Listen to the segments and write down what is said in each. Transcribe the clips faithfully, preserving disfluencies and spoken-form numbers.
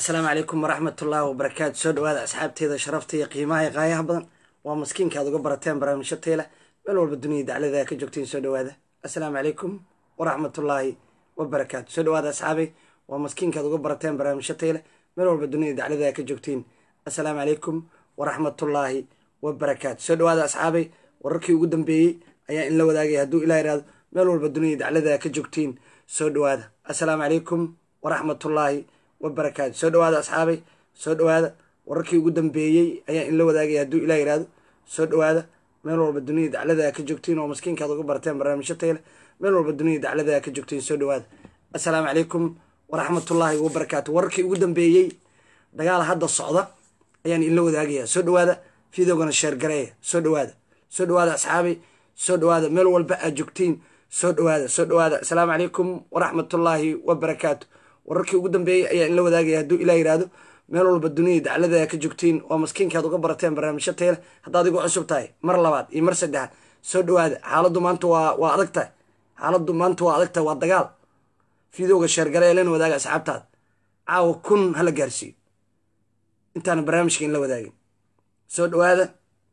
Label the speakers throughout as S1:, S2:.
S1: السلام عليكم ورحمة الله وبركاته. سود وهذا أصحاب تيدا شرفتي قيمة غاية بدن ومسكين كادو قبرتين برامج شتيلة بلول بالدنيا دعلي ذاك جوكتين. سود وهذا السلام عليكم ورحمة الله وبركاته. سود وهذا أصحابي ومسكين كادو قبرتين برامج شتيلة بلول بالدنيا دعلي ذاك جوكتين. السلام عليكم ورحمة الله وبركاته. سود وهذا أصحابي وركي وقدم بي أيا إن لو ذاك يهدو إلى إراد بلول بالدنيا دعلي ذاك جوكتين. سود وهذا السلام عليكم ورحمة الله وبركاته. سود وهذا أصحابي سود وهذا وركي وقدم بيي أيا إن لو ذاك يهدو إلى إراد سود وهذا ملول بالدنيا دعلي ذاك جوكتين ومسكين كادو قبرتين برامج شتيلة ملول بالدنيا دعلي ذاك جوكتين. سود وهذا السلام عليكم ورحمة الله وبركاته. وركي وقدم بيي دقال هذا الصعدة يعني إن لو ذاك يا سود وهذا في ذوقنا الشهر قرية. سود وهذا سود وهذا أصحابي سود وهذا ملول بقى جوكتين. سود وهذا سود وهذا السلام عليكم ورحمة الله وبركاته. wararkii ugu dambeeyay ayaa in la wadaagaya hadduu ilaa yiraahdo meel walba dunida daclada ka joogtiin oo maskiinkaad uga barateen barnaamijyo tayada haddaad igu cusub tahay mar labaad iyo mar saddexaad soo dhawaada. xaaladdu maanta waa waa adag tahay xaaladdu maanta waa adag tahay waa dagaal fiidowga sheergareey leen wadaaga asxaabtaada caawa kun hala gaarsiiyo intaan barnaamijka in la wadaagin. soo dhawaada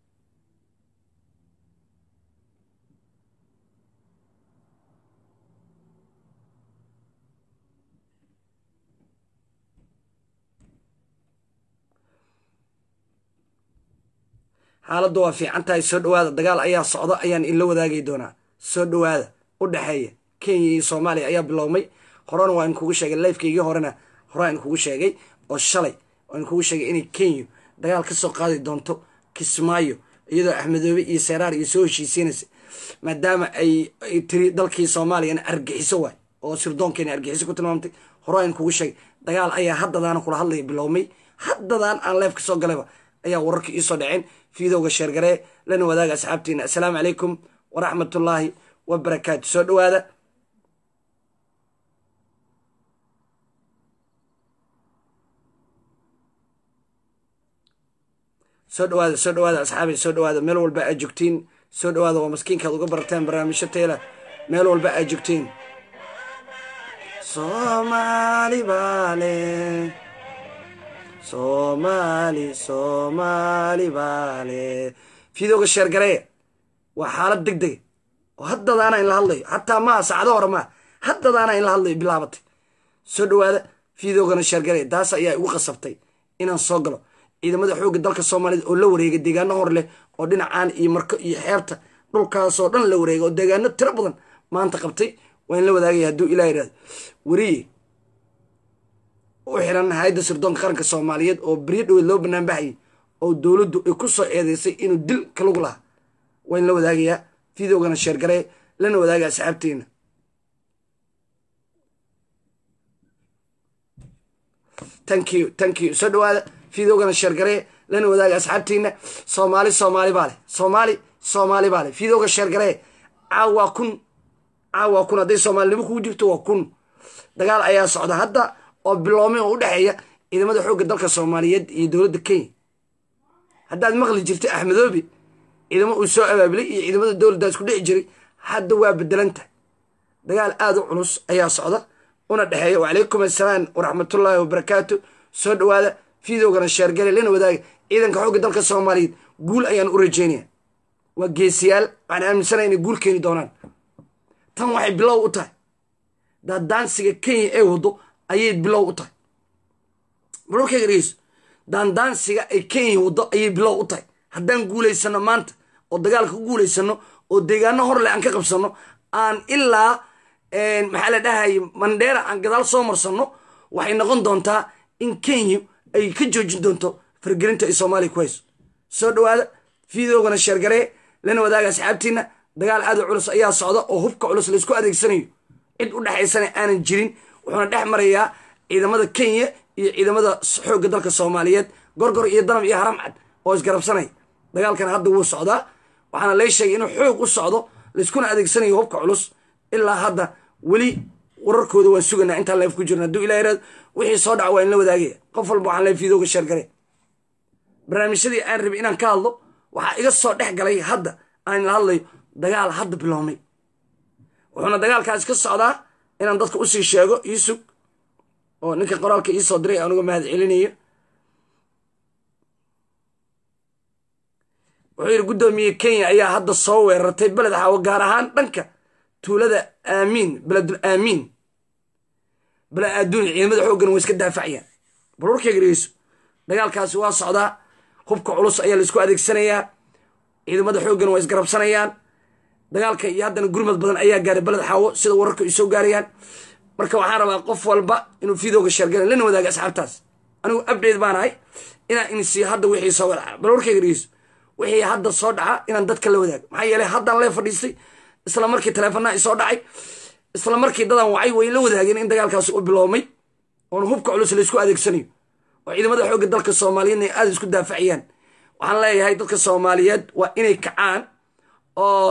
S1: xaaladdu waa fiican tahay. soo dhawaada dagaal ayaa socda ayaan in la wadaagi doonaa. soo dhawaada u dhaxeeya Kenya iyo Soomaaliya ayaa bilowmay. horena waa in kugu sheegay live-kaygii horena hore in kugu sheegay oo shalay oo in kugu sheegay in Kenya dagaal ka soo qaadi doonto Kismaayo iyadoo Axmedoobe iyo Seraar iyo soo heshiisiinaysa maadaama ay tiri dalkii Soomaaliya argaxiso waay oo sirdoonkeena argaxiso ku tilmaamtay. hore in kugu sheegay dagaal ayaa haddadaan kula hadlay bilowmay haddadaan aan live ka soo galayba ayaa wararka ii soo dhaceen fiidowga sheergaree lana wadaaga asxaabtiina. assalaamu calaykum waraxmatullaahi wabarakaatu. soo dhawaada soo dhawaada soo dhawaada asxaabi soo dhawaada meel walba aad joogtiin. soo dhawaada waa maskiinkaad uga barateen barnaamijyo tayada meel walba aad joogtiin. Soomaali baale Somali Somali baale fiidowga sheergareey waa xaalad degdeg oo haddadaana in la hadlayo xataa ma saacado hore ma haddadaana in la hadlayo bilaabatay. soo dhawaada fiidowgana sheergareey taas ayaa igu qasabtay inaan soo galo. ciidamada xoogga dalka Soomaaliyeed oo la wareegay deegaano hor leh oo dhinacaan iyo marko iyo xeebta dhulkaasoo dhan la wareegay oo deegaano tiro badan maanta qabtay waa in la wadaagay hadduu ilaa yiraahdo. wariye u xiran hay'adda sirdoonka qaranka Soomaaliyeed oo bariyo dhow loo banaan baxay oo dawladdu ay ku soo eedeysay inuu dil ka lagu lahaa waa in la wadaagayaa fiidowgana sheergareey lana wadaaga asxaabteena. thank you thank you. soo dhawaada fiidowgana sheergareey lana wadaaga asxaabteena. Soomaali Soomaali baale Soomaali Soomaali baale fiidowga sheergareey caawa kun caawa kun hadday Soomaalinimo kugu jirto waa kun. dagaal ayaa socda hadda oo biloomay oo u dhaxeeya ciidamada xoogga dalka Soomaaliyeed iyo dawladda Kenya. haddaad maqli jirtay Axmedoobe ciidamo uu soo abaabulay iyo ciidamada dawladda isku dhici jiray hadda waa bedelanta. dagaal aad u culus ayaa socda una dhaxeeya. wacalaykum assalaam waraxmatullaahi wabarakaatu. soo dhawaada fiidowgana sheergale lana wadaaga ciidanka xoogga dalka Soomaaliyeed guul ayaan u rajeynaya. waa geesiyaal waxaan aaminsanahay inay guul keeni doonaan. tan waxay bilow u tahay daandaansiga Kenya ee wado ayay bilow u tahay. barokeyga dhegeyso daandaansiga ay Kenya wado ayay bilow u tahay. haddaan guulaysano maanta oo dagaalka ku guulaysano oo deegaano hor leh aan ka qabsano aan ilaa maxaa la dhahay Mandera aan gadaal soo marsano waxay noqon doontaa in Kenya ay ka joojin doonto fargelinta ay Soomaaliya ku hayso. soo dhawaada fiidowgana sheergaree lana wadaaga asxaabtiina. dagaal aad u culus ayaa socda oo hubka culus la isku adeegsanayo cid u dhaxaysana aanan jirin wuxuuna dhex marayaa ciidamada Kenya iyo ciidamada xoogga dalka Soomaaliyeed gorgor iyo danab iyo haramcad oo isgarabsanay. dagaalkan hadda wuu socdaa waxaana la sheegay inuu xoog u socdo la iskuna adeegsanayo hubka culus. ilaa hadda weli wararkooda waan suganaa intaan live ku jirna hadduu ilaa yiraahdo wixii soo dhaca waa in la wadaagaya. qof walba waxaan live fiidowga sheergareey barnaamijyadii aan rabay inaan ka hadlo waxaa iga soo dhex galay hadda aan la hadlayo dagaal hadda biloomay. wuxuuna dagaalkaas ka socdaa inaan dadka usii sheego iisug oo ninka qoraalka ii soo diray anuga mahad celinayo wuxuu yidhi guddoomiye kenya ayaa hadda soo weerartay beled xaawo gaar ahaan dhanka tuulada aamiin beledul aamiin bala adduunya ciidamada xooggan way iska daafacayaan bal warkayga dhegeyso dagaalkaasi waa socdaa hubka culus ayaa la isku adeegsanayaa ciidamada xooggan waa isgarabsanayaan dagaalka iyo haddana gurmad badan ayaa gaaray beled xaawo sida wararka ay soo gaarayaan marka waxaan rabaa qof walba inuu fiidooga sheergala lana wadaaga asxaabtaas anigu update baan ahay inaan insiiyo hadda wixii soo dhaca bal warkayga dhegeyso wixii hadda soo dhaca inaan dadka la wadaago maxaa yeelay haddaan lee fadhiistay isla markii taleefanaa i soo dhacay isla markii dadan wacay way la wadaageen in dagaalkaasi u biloomay oona hubka culus la isku adeegsanayo oo ciidamada xoogga dalka soomaaliyeed ay aada isku daafaciyaan waxaan leeyahay dadka soomaaliyeed waa inay kacaan oo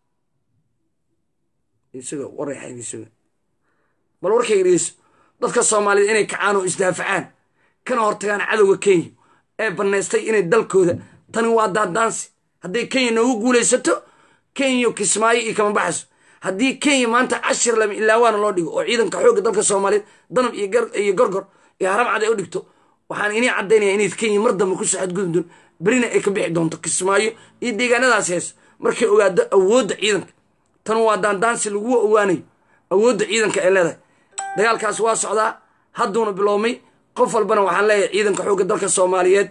S1: isaga wareexayn isaga bal warkayga dhegeyso dadka soomaaliyeed inay kacaan oo isdaafacaan kana hortagaan cadowga kenya ee banaystay inay dalkooda tani waa daadaansi hadday kenya noogu guulaysato kenya kismaayo iyo kama baxayso haddii kenya maanta cashir lama ilaawaana loo dhigo oo ciidanka xoogga dalka soomaaliyeed danab iyo gorgor iyo haram cad ay u dhigto waxaan inii caddaynaya inay kenya mar dambe ku soo xadgudubdoon berina ay ka bixi doonto kismaayo iyo deegaanadaas hees markay ogaado awoodda ciidanka tan waa daandaansi lagu ogaanayo awoodda ciidanka ay leedahay dagaalkaas waa socdaa hadduuna biloomay qof walbana waxaan leeyahay ciidanka xoogga dalka soomaaliyeed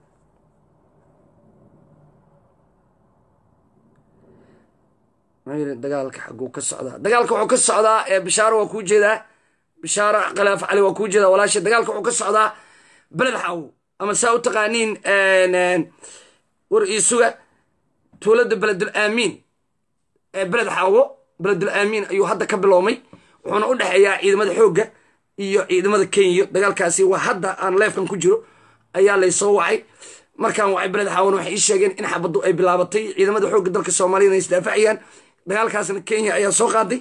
S1: dagaalka xaguu ka socdaa dagaalka wuxuu ka socdaa ee bishaaro waa kuu jeedaa bishaaro khalaaf cali waa kuu jeedaa walaasha dagaalka wuxuu ka socdaa beled xaawo ama saa u taqaaniin war iisuga tuulada beledul aamiin ee beled xaawo beledul aamiin ayuu hadda ka biloomay wuxuuna u dhexeeyaa ciidamada xoogga iyo ciidamada kenya dagaalkaasi waa hadda aan leefkan ku jiro ayaa laysoo wacay markaan wacay beled xaawona waxay ii sheegeen in xabaddu ay bilaabatay ciidamada xoogga dalka soomaaliyeed ay isdaafacayaan dagaalkaasna kenya ayaa soo qaaday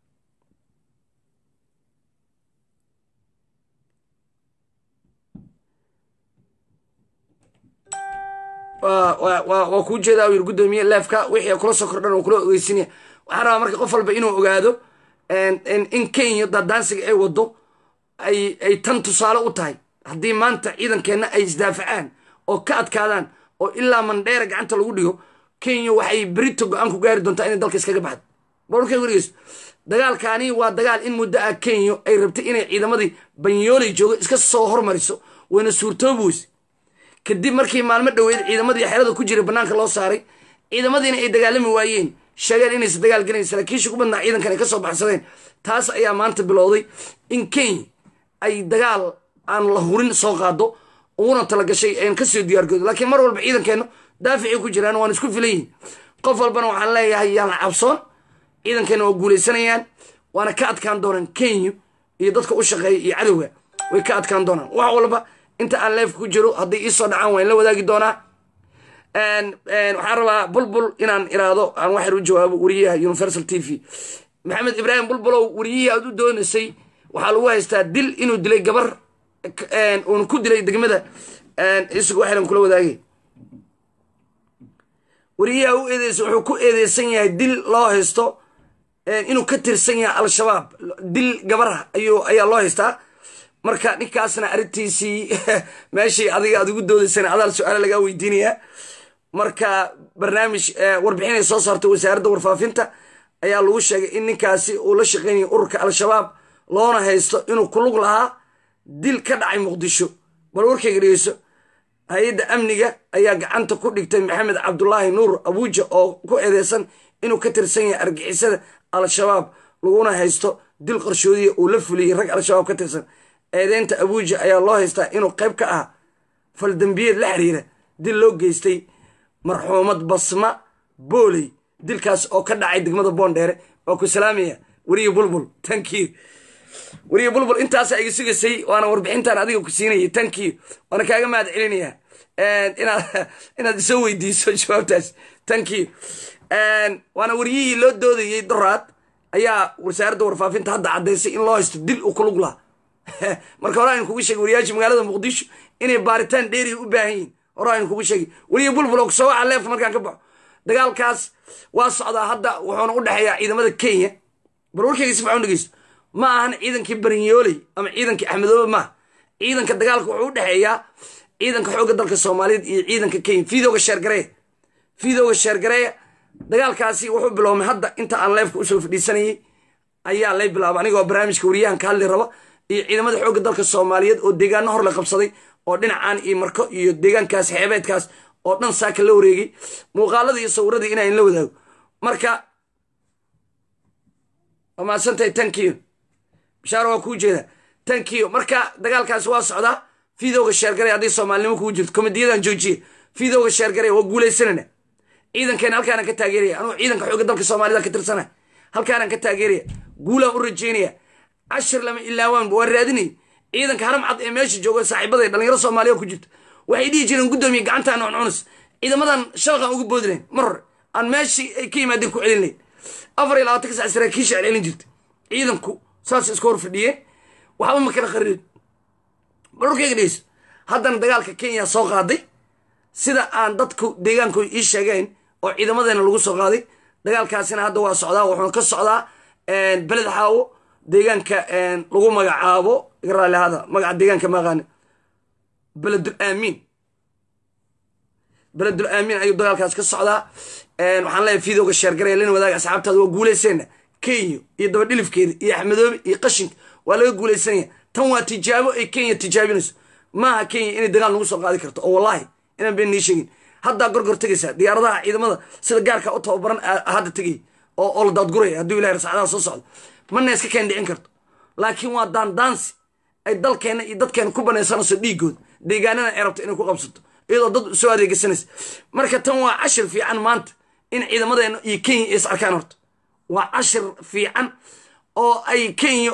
S1: waa kuu jeedaa u yiri guddoomiye leefka wixii kula soo kordhan oo kula ogeysinaya waxaan rabaa marka qof walba inuu ogaado in kenya daadaansiga ay wado ay tan tusaale u tahay haddii maanta ciidankeenna ay isdaafacaan oo ka adkaadaan oo ilaa mandheera gacanta lagu dhigo kenya waxay berito go-aan ku gaari doontaa inay dalka iskaga baxdo barorkay wargeyso dagaalkaani waa dagaal in muddo ah kenya ay rabtay inay ciidamadii banyooley joogo iska soo hormariso wayna suurtoobi weyse kadib markii maalmo dhoweed ciidamadii xerada ku jiray bannaanka loo saaray ciidamadiina ay dagaalami waayeen sheegeen inaysa dagaal gelayn saraakiisha ku badnaa ciidankan ay ka soo baxsadeen taas ayaa maanta bilowday in kenya ay dagaal aan la hurin soo qaado uguna talagashay aan kasoo diyaargoodo laakiin mar walba ciidankeennu daaficay ku jiraan waan isku filan yihin qof walbana waxaan leeyahay yaan cabsoon ciidankeenna waa guulaysanayaan waana ka adkaan doonaan kenya iyo dadka u shaqeeya iyo cadowga way ka adkaan doonaan wax walba inta aan leefka ku jiro hadday iisoo dhacaan waan la wadaagi doonaa waxaan rabaa bulbul inaan iraado aan waxyar u jawaabo wariyaha universal t v maxamed ibraahim bulbulow wariyihii aad u doonaysay waxaa lagu haystaa dil inuu dilay gabar uuna ku dilay degmada isagu waxyran kula wadaagay wariyaha u eedeysa wuxuu ku eedeysan yahay dil loo haysto inuu ka tirsan yahay al-shabaab dil gabarha ayuu ayaa loo haystaa marka ninkaasna arrintiisii meeshii adiga aad ugu doodaysana adaal su-aala lagaa weydiinayaa marka barnaamij warbixinay soo saartay wasaaradda warfaafinta ayaa lagu sheegay in ninkaasi uu la shaqeynaya ururka al-shabaab loona haysto inuu ku lug lahaa dil ka dhacay muqdisho bal warkayga dhegeyso hay-adda amniga ayaa gacanta ku dhigtay maxamed cabdulaahi nuur abuuja oo ku eedeysan inuu ka tirsan yahay argixisada al-shabaab laguna haysto dil qarshoodiya uu la fuliyey rag al-shabaab ka tirsan eedeynta abuuja ayaa loo haystaa inuu qayb ka ah faldambiyeed la xiriira dil loo geystay marxuumad basma booley dilkaas oo ka dhacay degmada boondheere waa ku salaamaya weriye bulbul tankiyo weriye bulbul intaasa iga sugaysay waana warbixintan adiga ku siinayay tankiyo waana kaaga mahad celinayaa inaad inaad isoo weydiiso jawaabtaas tankiyo waana wariyihii loo doodayey doraad ayaa wasaaradda warfaafinta hadda caddaysay in loo haysto dil uu ku lug laha marka hore aynu kugu sheegay wariyaasha magaalada muqdisho inay baaritaan dheeriya u baahan yihin hore aynu kugu sheegay weriye bulbul oo kusoo waca leefka markaan ka baxo dagaalkaas waa socdaa hadda wuxuuna u dhexeeyaa ciidamada kenya bal warkayga si fican u dhegeysto ma ahan ciidankii barinyooley ama ciidankii axmedoobe maaha ciidanka dagaalka wuxuu u dhexeeyaa ciidanka xoogga dalka soomaaliyeed iyo ciidanka kenya fiidowga sheergareeya fiidowga sheergareeya dagaalkaasi wuxuu biloomay hadda inta aan leefka usoo fadhiisanayay ayaa lay bilaaba anigoo barnaamijka wariyahan ka hadli raba iyo ciidamada xoogga dalka soomaaliyeed oo deegaano hor la qabsaday oo dhinacaan iyo marko iyo deegaankaas xeebeedkaas oo dhan saaka la wareegay muuqaaladii iyo sawiradii inaan la wadaago marka waa mahadsantahay tankiyo bishaaro waa kuu jeeda tankiyo marka dagaalkaasi waa socdaa fiidowga sheergaray haddii soomaalinimo kugu jirto komediyadan joojiye fiidowga sheergaray waa guulaysanana ciidankeena halkaanaan ka taageeraya anugu ciidanka xoogga dalka soomaalida ka tirsana halkaanaan ka taageeraya guulaan u rajeynaya cashir lama ilaawaan waa raadinay ciidanka haram cad ee meesha jooga saaxiibada dhalinyaro soomaaliya ku jirto waxay dhihi jireen guddoomiye gacantaan cuncunis ciidamadan shabaqaan ugu boodi lahayn mar hore aan meeshii ay ka yimaadeen ku celin lahayn afar iyo labaatanka sac saraakiisha celcelin jirta ciidanku saas isku hor fadhiyeen waxba ma kala khariirin balurkayga dhegeyso haddana dagaalka kenya soo qaaday sida aan dadku deegaanku ii sheegeen oo ciidamadeena lagu soo qaaday dagaalkaasina hadda waa socdaa wuxuuna ka socdaa beled xaawo deegaanka lagu magacaabo igraali hada magaca deegaanka maaqaani beledul aamin beledul aamin ayuu dagaalkaas ka socdaa waxaan leeyahay fiidowga sheergaraya lin wadaaga asxaabtaada waa guulayseena kenya iyo dabadhilifkeeda iyo axmedoobe iyo qashinka waa laga guulaysanaya tan waa tijaabo ay kenya tijaabinayso maaha kenya inay dagaal nagu soo qaadi karto oo wallahi inaan been nii sheegin haddaa gorgor tegaysaa diyaaradaha ciidamada sida gaarka u tababaran hadda tegay oo la daadguraya hadduu ilahay rasacadaha soo socdo mana iska keen dhicin karto laakiin waa daandaansi ay dalkeenna iyo dadkeena ku banaysanayso dhiigooda deegaanana ay rabto inay ku qabsato iyadoo dad soo adeegsanaysa marka tan waa cashir fiican maanta in ciidamadeena iyo kenya is arkaan horto waa cashir fiican oo ay kenya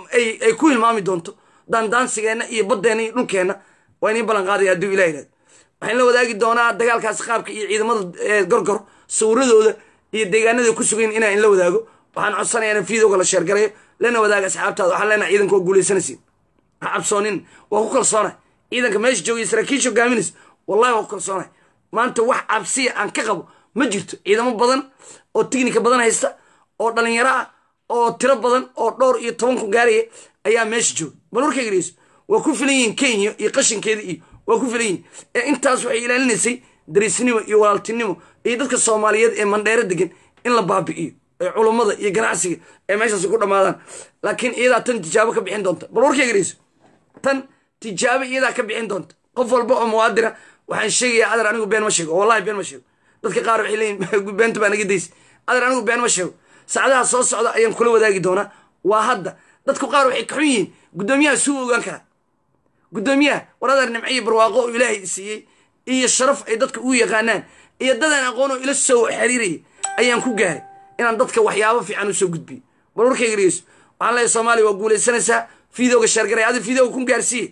S1: ay ku hilmaami doonto daandaansigeenna iyo baddeenna iyo dhulkeenna waa inii ballan qaadaya hadduu ilah yihahdo waxaan la wadaagi doonaa dagaalkaas qaabka iyo ciidamada gorgor sawiradooda iyo deegaanada ku sugayn inaan la wadaago waxaan codsanayaa in fiidowga la sheergarayo lana wadaaga asxaabtaada waxaan leenahay ciidanka waa guulaysanaysiin ha cabsoonin waa ku kalsoonay ciidanka meesha joogaya saraakiisha hogaaminaysa wallahi waa ku kalsoonay maanta wax cabsiya aan ka qabo ma jirto ciidamo badan oo tignika badan haysta oo dhalinyaro ah oo tiro badan oo dhowr iyo toban ku gaaraya ayaa meesha jooga bal warkayga dhegeyso waa ku filan yihiin kenya iyo qashinkeeda iyo waa ku filan yihiin ee intaas waxay ilaalinaysay dariisnimo iyo walaaltinimo iyo dadka soomaaliyeed ee mandheero degan in la baabi'iyo ee culummada iyo ganacsiga ee meeshaasi ku dhammaadaan laakiin iyadaa tan tijaabo ka bixin doonta bal warkayga dhegeyso tan tijaabo iyadaa ka bixin doonta qof walba oo muwaadina waxaan sheegayaa adar anigu been ma sheego wallahi been ma sheego dadka qaar waxay leeyihin beenta baa naga daysa adar anigu been ma sheego saacadaha soo socda ayaan kula wadaagi doonaa waa hadda dadku qaar waxay ka xun yihiin guddoomiyaha suu ogaan karaa guddoomiyaha war adar nimciyo barwaaqo oo ilaahay siiyey iyo sharaf ay dadka ugu yaqaanaan iyo dadaan aqoon oo ila soo xiriiraya ayaan ku gaaray inaan dadka waxyaabo fiican u soo gudbiyo bal warkayga dhegeyso waxaan leeyahay soomaaliya waa guulaysanaysaa fiidowga sheergaray adar fiidowga kun gaarsiiye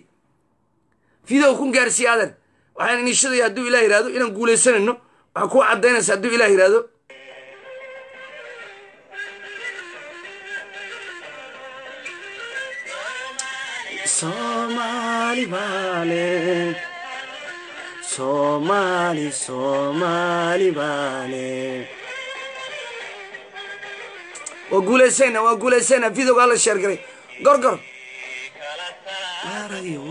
S1: fiidowga kun gaarsiiye adar waxaan iniishadaya hadduu ilah yihahdo inaan guulaysanayno waxaa ku caddaynaysa hadduu ilah yihahdo Somali vale, Somali, Somali vale. Waa guulaysayna waa guulaysayna videoga la share garay gorgor arayo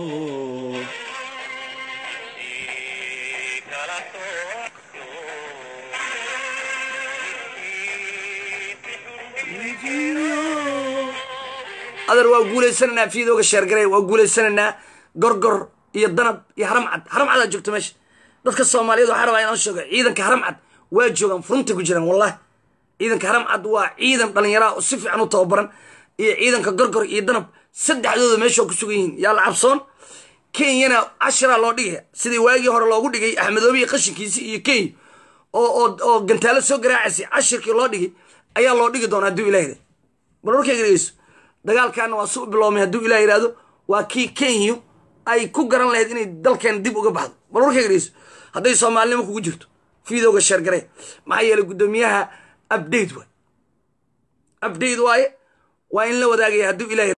S1: adar waa guulaysananaa fiidooga sheergaray waa guulaysananaa gorgor iyo danab iyo haram cad haram cad aa joogto meesha dadka soomaaliyeed waxaa rabaa inaan sheego ciidanka haram cad waa joogaan furunta ku jiraan wallahi ciidanka haram cad waa ciidan dhallinyaraa oo si fiican u tababaran iyo ciidanka gorgor iyo danab saddexdooda meesha ku sugan yihiin yaa la cabsoon kenyana cashiraa loo dhigaya sidii waagii hore loogu dhigay axmedoobe iyo qashinkiisii iyo kenya oo oo oo gantaalo soo garaacaysay cashirkii loo dhigay ayaa loo dhigi doonaa hadduu ilah yidhahdo bal warkayga dhegeyso dagaalkaana waa su biloomay hadduu ilah yidhahdo waa kii kenya ay ku garan lahayd inay dalkeena dib uga baxdo bal warkayga dhegeyso hadday soomaalinimo kugu jirto fiidooga sheergaree maxaa yeelay guddoomiyaha update waay update waaye waa in la wadaagaya hadduu ilah